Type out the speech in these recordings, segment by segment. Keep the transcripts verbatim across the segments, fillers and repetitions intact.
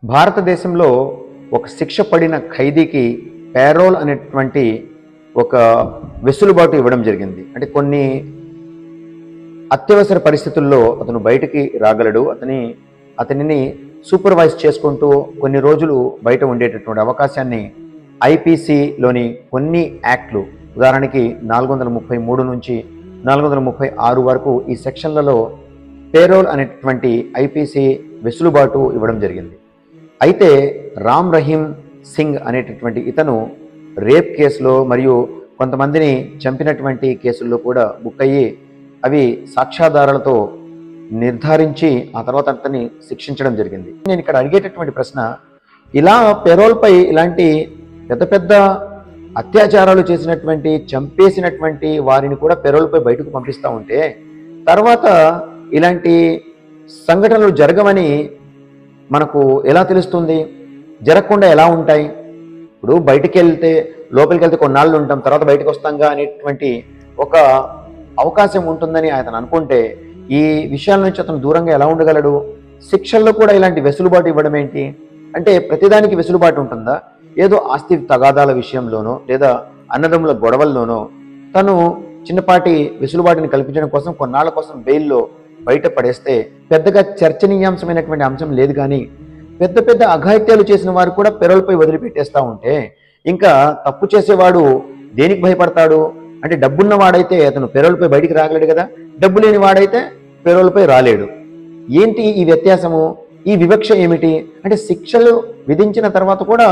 భారతదేశంలో ఒక శిక్ష పడిన ఖైదీకి పేరోల్ అనేటువంటి ఒక వెసులుబాటు ఇవ్వడం జరిగింది. అంటే కొన్ని అత్యవసర పరిస్థితుల్లో అతను బయటికి రాగలడు, అతని అతనిని సూపర్వైజ్ చేసుకుంటూ కొన్ని రోజులు బయట ఉండేటటువంటి అవకాశాన్ని ఐపీసీలోని కొన్ని యాక్ట్లు, ఉదాహరణకి నాలుగు వందల ముప్పై మూడు నుంచి నాలుగు వందల ముప్పై ఆరు వరకు ఈ సెక్షన్లలో పేరోల్ అనేటువంటి ఐపీసీ వెసులుబాటు ఇవ్వడం జరిగింది. అయితే రామ్ రహీం సింగ్ అనేటటువంటి ఇతను రేప్ కేసులో మరియు కొంతమందిని చంపినటువంటి కేసుల్లో కూడా బుక్ అయ్యి అవి సాక్ష్యాధారాలతో నిర్ధారించి ఆ తర్వాత అతన్ని శిక్షించడం జరిగింది. నేను ఇక్కడ అడిగేటటువంటి ప్రశ్న, ఇలా పెరోల్పై ఇలాంటి పెద్ద పెద్ద అత్యాచారాలు చేసినటువంటి చంపేసినటువంటి వారిని కూడా పెరోల్పై బయటకు పంపిస్తూ ఉంటే తర్వాత ఇలాంటి సంఘటనలు జరగవని మనకు ఎలా తెలుస్తుంది? జరగకుండా ఎలా ఉంటాయి? ఇప్పుడు బయటికి వెళ్తే లోపలికి వెళ్తే కొన్నాళ్ళు ఉంటాం, తర్వాత బయటకు వస్తాంగా అనేటువంటి ఒక అవకాశం ఉంటుందని అతను అనుకుంటే ఈ విషయాల నుంచి అతను దూరంగా ఎలా ఉండగలడు? శిక్షల్లో కూడా ఇలాంటి వెసులుబాటు ఇవ్వడం ఏంటి? అంటే ప్రతిదానికి వెసులుబాటు ఉంటుందా? ఏదో ఆస్తి తగాదాల విషయంలోనో లేదా అన్నదమ్ముల గొడవల్లోనో తను చిన్నపాటి వెసులుబాటుని కల్పించడం కోసం కొన్నాళ్ల కోసం బెయిల్లో బయట పడేస్తే పెద్దగా చర్చనీయాంశమైనటువంటి అంశం లేదు. కానీ పెద్ద పెద్ద అఘాయిత్యాలు చేసిన వారు కూడా పెరోల్పై వదిలిపెట్టేస్తూ ఉంటే ఇంకా తప్పు చేసేవాడు దేనికి భయపడతాడు? అంటే డబ్బున్న వాడైతే అతను పెరోల్పై బయటికి రాగలేడు కదా, డబ్బు లేని వాడైతే పెరోల్పై రాలేడు. ఏంటి ఈ వ్యత్యాసము? ఈ వివక్ష ఏమిటి? అంటే శిక్షలు విధించిన తర్వాత కూడా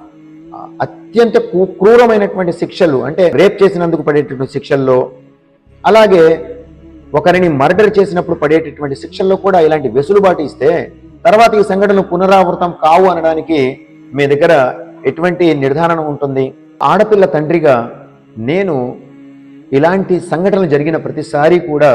అత్యంత క్రూరమైనటువంటి శిక్షలు, అంటే రేప్ చేసినందుకు పడేటటువంటి శిక్షల్లో, అలాగే ఒకరిని మర్డర్ చేసినప్పుడు పడేటటువంటి శిక్షల్లో కూడా ఇలాంటి వెసులుబాటు ఇస్తే తర్వాత ఈ సంఘటనలు పునరావృతం కావు అనడానికి మీ దగ్గర ఎటువంటి నిర్ధారణ ఉంటుంది? ఆడపిల్ల తండ్రిగా నేను ఇలాంటి సంఘటనలు జరిగిన ప్రతిసారి కూడా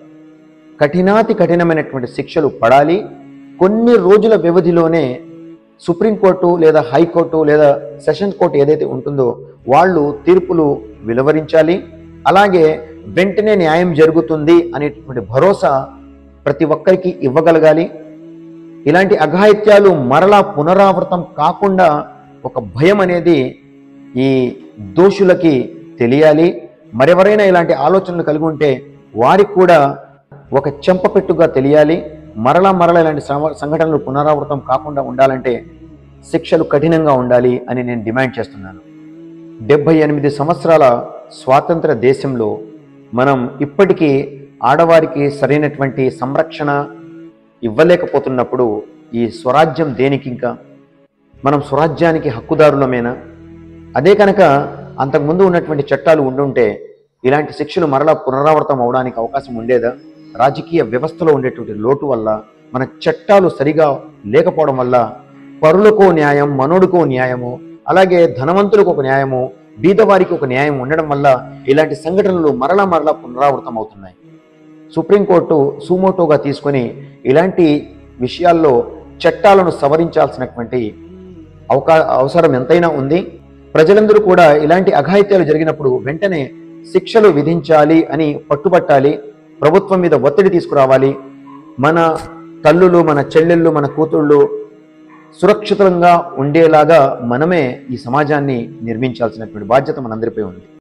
కఠినాతి కఠినమైనటువంటి శిక్షలు పడాలి. కొన్ని రోజుల వ్యవధిలోనే సుప్రీంకోర్టు లేదా హైకోర్టు లేదా సెషన్స్ కోర్టు ఏదైతే ఉంటుందో వాళ్ళు తీర్పులు వెలువరించాలి. అలాగే వెంటనే న్యాయం జరుగుతుంది అనేటువంటి భరోసా ప్రతి ఒక్కరికి ఇవ్వగలగాలి. ఇలాంటి అఘాయిత్యాలు మరలా పునరావృతం కాకుండా ఒక భయం అనేది ఈ దోషులకి తెలియాలి. మరెవరైనా ఇలాంటి ఆలోచనలు కలిగి ఉంటే వారికి కూడా ఒక చెంపపెట్టుగా తెలియాలి. మరలా మరలా ఇలాంటి సంఘటనలు పునరావృతం కాకుండా ఉండాలంటే శిక్షలు కఠినంగా ఉండాలి అని నేను డిమాండ్ చేస్తున్నాను. డెబ్బై ఎనిమిది సంవత్సరాల స్వాతంత్ర దేశంలో మనం ఇప్పటికీ ఆడవారికి సరైనటువంటి సంరక్షణ ఇవ్వలేకపోతున్నప్పుడు ఈ స్వరాజ్యం దేనికి? ఇంకా మనం స్వరాజ్యానికి హక్కుదారులమేనా? అదే కనుక అంతకుముందు ఉన్నటువంటి చట్టాలు ఉండుంటే ఇలాంటి శిక్షలు మరలా పునరావృతం అవడానికి అవకాశం ఉండేదా? రాజకీయ వ్యవస్థలో ఉండేటువంటి లోటు వల్ల, మన చట్టాలు సరిగా లేకపోవడం వల్ల పరులకో న్యాయం, మనోడుకో న్యాయము, అలాగే ధనవంతులకు ఒక న్యాయము, బీదవారికి ఒక న్యాయం ఉండడం వల్ల ఇలాంటి సంఘటనలు మరలా మరలా పునరావృతం అవుతున్నాయి. సుప్రీంకోర్టు సుమోటోగా తీసుకొని ఇలాంటి విషయాల్లో చట్టాలను సవరించాల్సినటువంటి అవకా అవసరం ఎంతైనా ఉంది. ప్రజలందరూ కూడా ఇలాంటి అఘాయిత్యాలు జరిగినప్పుడు వెంటనే శిక్షలు విధించాలి అని పట్టుబట్టాలి. ప్రభుత్వం మీద ఒత్తిడి తీసుకురావాలి. మన తల్లులు, మన చెల్లెళ్ళు, మన కూతుళ్ళు సురక్షితంగా ఉండేలాగా మనమే ఈ సమాజాన్ని నిర్మించాల్సినటువంటి బాధ్యత మనందరిపై ఉంది.